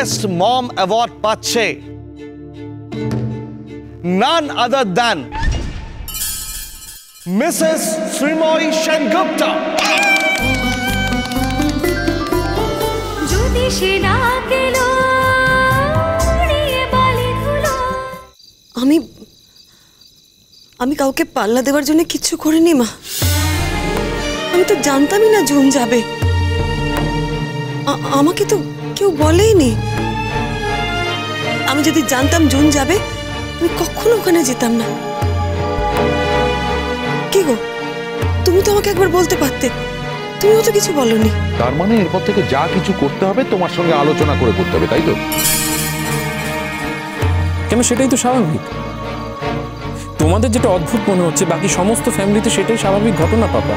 Best mom award পাচ্ছে none other than Mrs Sreemoyee Sengupta. আমি আমি কাউকে পাল্লা দেওয়ার জন্য কিচ্ছু করিনি মা। আমি তো জানতামই না জুন যাবে, আমাকে তো কেউ বলেইনি। আমি যদি জানতাম জুন যাবে আমি কখনো ওখানে যেতাম না। কি গো, তুমি তো আমাকে একবার বলতে পারতে, তুমিও তো কিছু বলনি। তার মানে এরপর থেকে যা কিছু করতে হবে তোমার সঙ্গে আলোচনা করে করতে হবে, তাই তো? কেন, সেটাই তো স্বাভাবিক। তোমাদের যেটা অদ্ভুত মনে হচ্ছে বাকি সমস্ত ফ্যামিলিতে সেটাই স্বাভাবিক ঘটনা পাপা।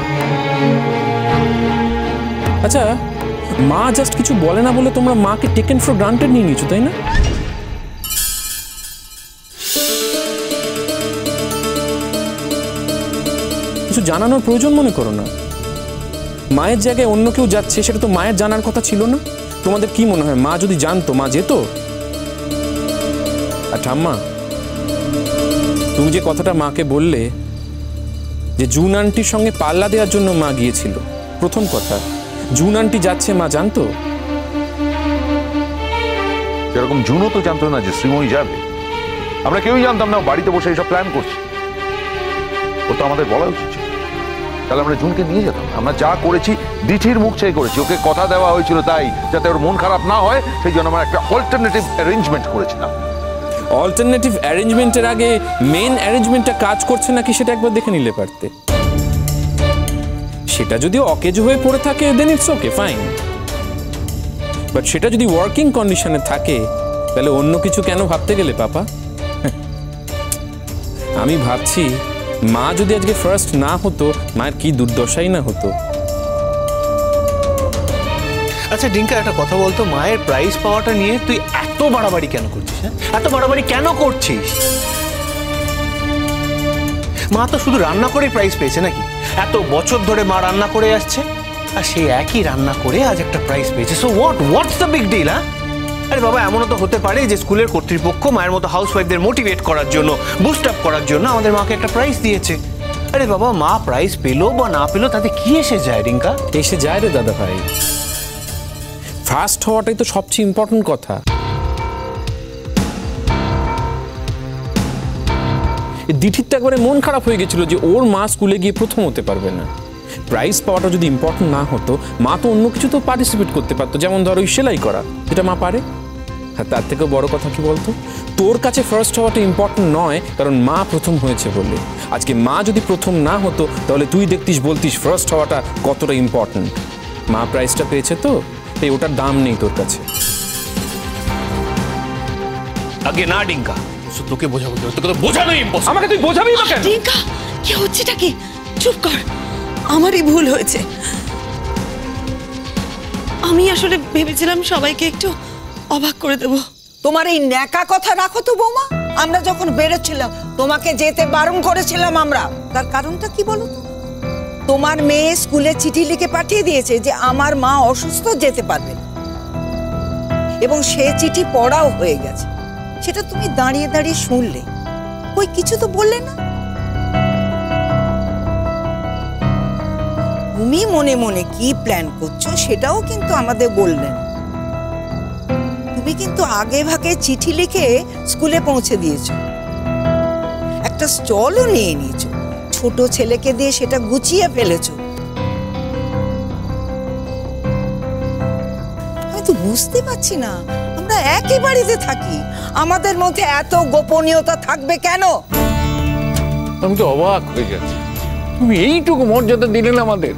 আচ্ছা, মা জাস্ট কিছু বলে না বলে তোমরা মাকে টেকেন ফর গ্রান্টেড নিয়ে নিয়েছো, তাই না? কিছু জানানোর প্রয়োজন মনে করো না। মায়ের জায়গায় অন্য কেউ যাচ্ছে, সেটা তো মায়ের জানার কথা ছিল না? তোমাদের কি মনে হয় মা যদি জানতো মা যেত? আর ঠাম্মা, তুমি যে কথাটা মাকে বললে যে জুন আন্টির সঙ্গে পাল্লা দেওয়ার জন্য মা গিয়েছিল, প্রথম কথা, জুন আন্টি যাচ্ছে মা জানতো? যেরকম জুনও তো জানতো না যে শ্রীময়ী যাবে। আমরা কেউই জানতাম না বাড়িতে বসে এইসব প্ল্যান করছি। ও তো আমাদের বলা উচিত ছিল, তাহলে আমরা জুনকে নিয়ে যেতাম। আমরা যা করেছি ডিঠির মুখ চেয়ে করেছি। ওকে কথা দেওয়া হয়েছিল তাই যাতে ওর মন খারাপ না হয়, সেই জন্য আমরা একটা অল্টারনেটিভ অ্যারেঞ্জমেন্ট করেছিলাম। অল্টারনেটিভ অ্যারেঞ্জমেন্টের আগে মেন অ্যারেঞ্জমেন্টটা কাজ করছে নাকি সেটা একবার দেখে নিলে পারতে। সেটা যদি অকেজ হয়ে পড়ে থাকে then it's okay, fine. But সেটা যদি ওয়ার্কিং কন্ডিশনে থাকে তাহলে অন্য কিছু কেন ভাবতে গেলে পাপা? আমি ভাবছি মা যদি আজকে ফার্স্ট না হতো মায়ের কি দুর্দশাই না হতো। আচ্ছা ডিঙ্কা, একটা কথা বলতো, মায়ের প্রাইজ পাওয়াটা নিয়ে তুই এত বাড়াবাড়ি কেন করছিস? এত বাড়াবাড়ি কেন করছিস? মা তো শুধু রান্না করেই প্রাইজ পেয়েছে নাকি? এত বছর ধরে মা রান্না করে আসছে, আর সেই একই রান্না করে আজ একটা প্রাইজ পেয়েছে। So what's the big deal? হ্যাঁ, আরে বাবা, এমনও তো হতে পারে যে স্কুলের কর্তৃপক্ষ মায়ের মতো হাউসওয়াইফদের মোটিভেট করার জন্য, বুস্ট আপ করার জন্য আমাদের মাকে একটা প্রাইজ দিয়েছে। আরে বাবা, মা প্রাইজ পেলো বা না পেলো তাতে কি এসে যায় রিঙ্কা? এসে যায় রে দাদা ভাই, ফার্স্ট হওয়াটাই তো সবচেয়ে ইম্পর্টেন্ট কথা। দিঠির তো একবারে মন খারাপ হয়ে গেছিল যে ওর মা স্কুলে গিয়ে প্রথম হতে পারবে না। প্রাইজ পাওয়াটা যদি ইম্পর্টেন্ট না হতো, মা তো অন্য কিছু তো পার্টিসিপেট করতে পারতো, যেমন ধরো সেলাই করা, যেটা মা পারে। আর তার থেকেও বড় কথা কি বলতো, তোর কাছে ফার্স্ট হওয়াটা ইম্পর্টেন্ট নয়, কারণ মা প্রথম হয়েছে বলে। আজকে মা যদি প্রথম না হতো তাহলে তুই দেখতিস, বলতিস ফার্স্ট হওয়াটা কতটা ইম্পর্টেন্ট। মা প্রাইজটা পেয়েছে তো, তাই ওটার দাম নেই তোর কাছে। আগে না ডিঙ্কা, তোকে বোঝাবো, তোকে তো বোঝানোই ইম্পসিবল। আমাকে তুই বোঝাবি না কেন? ডিঙ্কা, কি হচ্ছেটা কি? চুপ কর, আমারই ভুল হয়েছে। আমি আসলে ভেবেছিলাম সবাইকে একটু অবাক করে দেব। তোমার এই ন্যাকা কথা রাখো তো বৌমা। আমরা যখন বেরোচ্ছিলাম তোমাকে যেতে বারণ করেছিলাম আমরা। তার কারণটা কি বলো তো? তোমার মেয়ে স্কুলে চিঠি লিখে পাঠিয়ে দিয়েছে যে আমার মা অসুস্থ, যেতে পারবে, এবং সে চিঠি পড়াও হয়ে গেছে। সেটা তুমি দাঁড়িয়ে দাঁড়িয়ে শুনলে, কই কিছু তো বললে না। তুমি মনে মনে কি প্ল্যান করছো সেটাও কিন্তু আমাদের বললে না। তুমি কিন্তু আগে ভাগে চিঠি লিখে স্কুলে পৌঁছে দিয়েছো, একটা স্টলও নিয়ে নিয়েছো, ছোট ছেলেকে দিয়ে সেটা গুছিয়ে ফেলেছো। আমি তো বুঝতে পারছি না, আমরা একই বাড়িতে থাকি, আমাদের মধ্যে এত গোপনীয়তা থাকবে কেন? আমি তো অবাক হয়ে যাচ্ছি, তুমি এইটুকু মর্যাদা দিলেন আমাদের।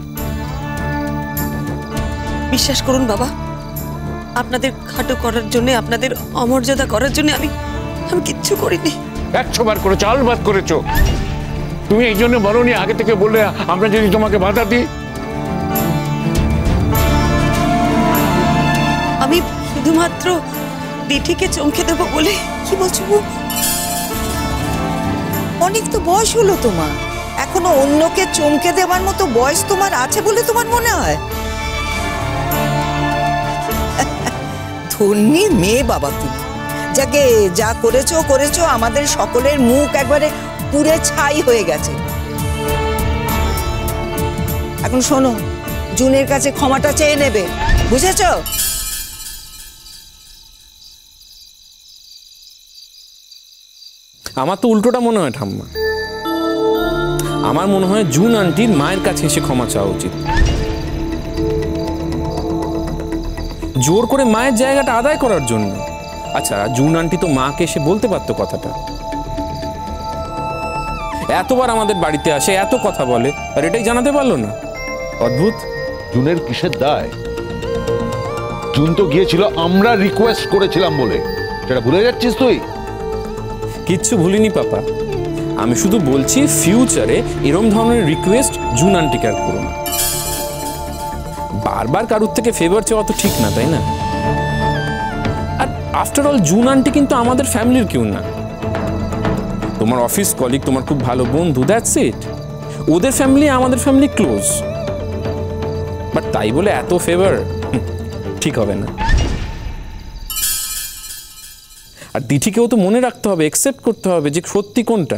বিশ্বাস করুন বাবা, আপনাদের খাটো করার জন্য, আপনাদের অমর্যাদা করার জন্য আমি কিচ্ছু করিনি। 100 বার করে চাল বাদ করেছো তুমি, এই জন্য বলনি আগে থেকে বললে আমরা যদি তোমাকে বাধা দিই। আমি শুধুমাত্র দিঠিকে চমকে দেবো বলে। কি বলছো? অনেক তো বয়স হলো তোমার, এখনো অন্যকে চমকে দেওয়ার মতো বয়স তোমার আছে বলে তোমার মনে হয়? ধন্যী মেয়ে বাবা তুমি, যাকে যা করেছো করেছো, আমাদের সকলের মুখ একবারে পুড়ে ছাই হয়ে গেছে। এখন শোনো, জুনের কাছে ক্ষমাটা চেয়ে নেবে, বুঝেছো? আমার তো উল্টোটা মনে হয় ঠাম্মা। আমার মনে হয় জুন আন্টির মায়ের কাছে এসে ক্ষমা চাওয়া উচিত। জোর করে মায়ের জায়গাটা আদায় করার জন্য। আচ্ছা, জুন আন্টি তো মাকে এসে বলতে পারতো কথাটা। এতবার আমাদের বাড়িতে আসে, এত কথা বলে, আর এটাই জানাতে পারলো না। অদ্ভুত। জুনের কিসের দায়? জুন তো গিয়েছিল আমরা রিকোয়েস্ট করেছিলাম বলে, সেটা ভুলে যাচ্ছিস তুই? কিচ্ছু ভুলিনি পাপা, আমি শুধু বলছি ফিউচারে এরম ধরনের রিকোয়েস্ট জুন আন্টিকে আর করো না। বারবার কারুর থেকে ফেভার চাওয়া তো ঠিক না, তাই না? আর আফটার অল জুন আন্টি কিন্তু আমাদের ফ্যামিলির কেউ না। তোমার অফিস কলিগ, তোমার খুব ভালো বন্ধু, দ্যাটস ইট। ওদের ফ্যামিলি আমাদের ফ্যামিলি ক্লোজ, বাট তাই বলে এত ফেভার ঠিক হবে না। আর দিঠিকেও তো মনে রাখতে হবে, একসেপ্ট করতে হবে যে সত্যি কোনটা।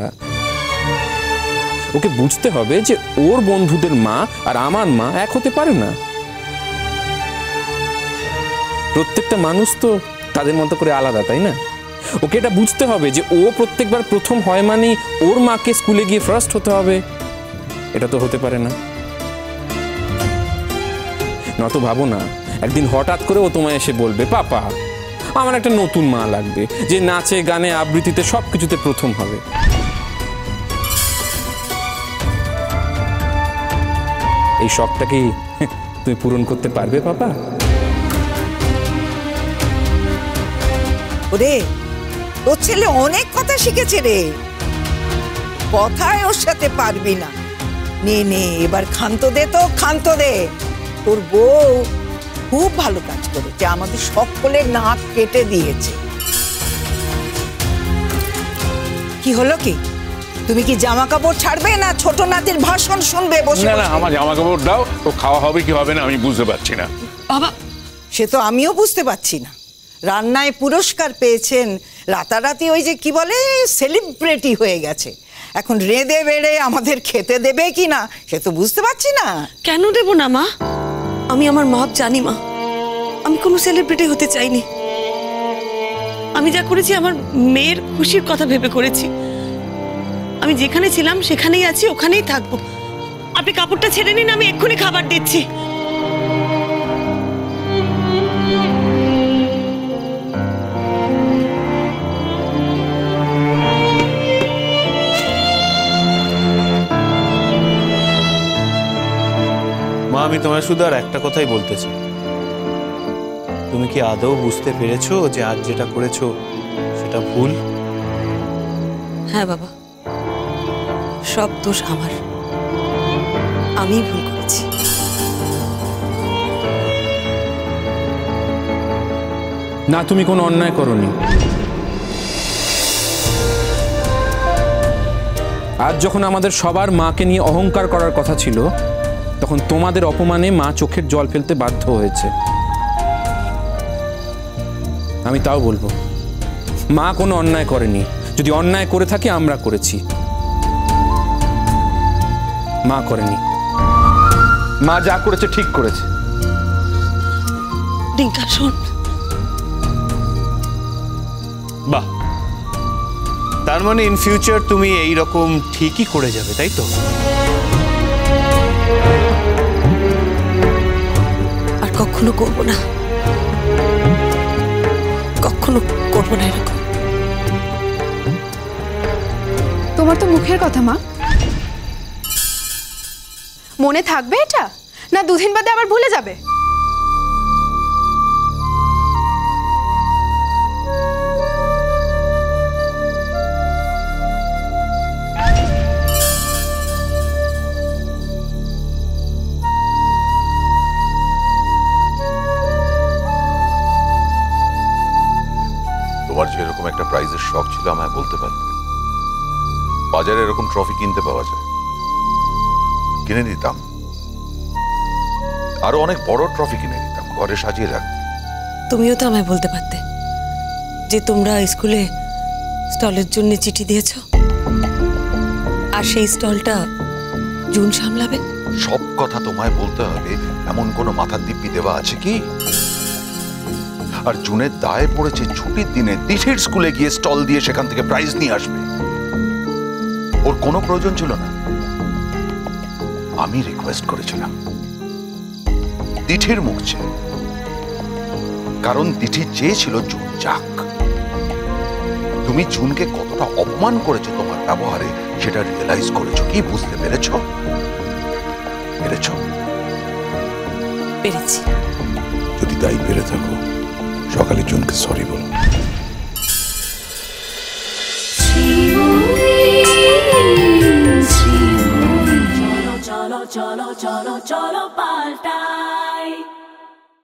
ওকে বুঝতে হবে যে ওর বন্ধুদের মা আর আমার মা এক হতে পারে না। প্রত্যেকটা মানুষ তো তাদের মতো করে আলাদা, তাই না? ওকে এটা বুঝতে হবে যে ও প্রত্যেকবার প্রথম হয় মানেই ওর মাকে স্কুলে গিয়ে ফার্স্ট হতে হবে, এটা তো হতে পারে না। নত ভাবো না একদিন হঠাৎ করে ও তোমায় এসে বলবে, পাপা আমার একটা নতুন মা লাগবে, যে নাচে গানে আবৃত্তিতে সবকিছুতে প্রথম হবে। এই শখটা কি তুমি পূরণ করতে পারবে পাপা? ওরে, তোর ছেলে অনেক কথা শিখেছে রে, কথায় ওর সাথে পারবি না। নে নে, এবার ক্ষান্ত দে তো, ক্ষান্ত দে। তোর বউ খুব ভালো কাজ করেছে, আমাদের সকলের নাক কেটে দিয়েছে। কি হলো কি? তুমি কি জামা কাপড় ছাড়বে না ছোট নাতির ভাষণ শুনবে বসে? না না, আমার জামা কাপড় দাও, তো খাওয়া হবে কি হবে না আমি বুঝতে পারছি না। বাবা, সে তো আমিও বুঝতে পারছি না। রান্নায় পুরস্কার পেয়েছেন, রাতারাতি ওই যে কি বলে সেলিব্রিটি হয়ে গেছে। এখন রেঁধে বেড়ে আমাদের খেতে দেবে কি না সে তো বুঝতে পারছি না। কেন দেব না মা? আমি আমার মাপ জানি মা, আমি কোনো সেলিব্রিটি হতে চাইনি। আমি যা করেছি আমার মেয়ের খুশির কথা ভেবে করেছি। আমি যেখানে ছিলাম সেখানেই আছি, ওখানেই থাকবো। আপনি কাপড়টা ছেড়ে নিন, আমি এক্ষুনি খাবার দিচ্ছি। মা, আমি তোমায় শুধু আর একটা কথাই বলতে চাই, তুমি কি আদৌ বুঝতে পেরেছো যে আজ যেটা করেছো সেটা ভুল? হ্যাঁ বাবা, সব দোষ আমার, আমি ভুল করেছি। না, তুমি কোনো অন্যায় করোনি। আজ যখন আমাদের সবার মাকে নিয়ে অহংকার করার কথা ছিল, তখন তোমাদের অপমানে মা চোখের জল ফেলতে বাধ্য হয়েছে। আমি তাও বলবো, মা কোনো অন্যায় করেনি। যদি অন্যায় করে থাকে আমরা করেছি, মা করেনি। মা যা করেছে ঠিক করেছে। ডিঙ্কা শোন, বাহ, তার মানে ইন ফিউচার তুমি এই রকম ঠিকই করে যাবে, তাই তো? আর কখনো করবো না, কখনো করবো না এরকম। তোমার তো মুখের কথা মা, মনে থাকবে এটা, না দুদিন বাদে আবার ভুলে যাবে? তোমার যে এরকম একটা প্রাইজের শখ ছিল আমায় বলতে পারবে। বাজারে এরকম ট্রফি কিনতে পাওয়া যায়, কিনে দিতাম। আরো অনেক বড় ট্রফি কিনে দিতাম, ঘরে সাজিয়ে রাখতাম। তুমিও তো আমায় বলতে পারতে যে তোমরা স্কুলে স্টলের জন্য চিঠি দিয়েছো আর সেই স্টলটা জুন সামলাবে। সব কথা তোমায় বলতে হবে এমন কোনো মাথার দিব্যি দেওয়া আছে কি? আর জুনের দায়ে পড়েছে ছুটির দিনে দিঠির স্কুলে গিয়ে স্টল দিয়ে সেখান থেকে প্রাইজ নিয়ে আসবে। ওর কোনো প্রয়োজন ছিল না। আমি রিকোয়েস্ট করেছিলাম দিঠির মুখ চেয়ে, কারণ দিঠি চেয়েছিল জুন যাক। তুমি জুনকে কতটা অপমান করেছো তোমার ব্যবহারে সেটা রিয়েলাইজ করেছো কি? বুঝতে পেরেছো? পেরেছো? পেরেছি। যদি তাই পেরে থাকো সকালে জুনকে সরি বলো। cholo cholo cholo cholo cholo palta